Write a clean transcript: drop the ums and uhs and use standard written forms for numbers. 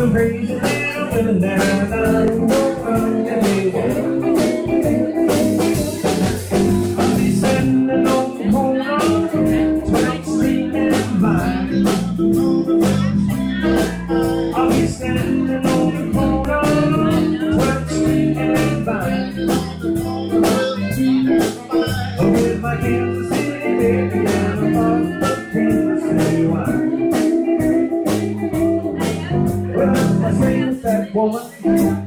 some crazy little women that I know from the I'll be sitting on the corner, 12th Street and Vine. I'll be standing on the corner, 12th Street and Vine. With my Kansas City baby and a bottle of Kansas City wine. Well, I say with that woman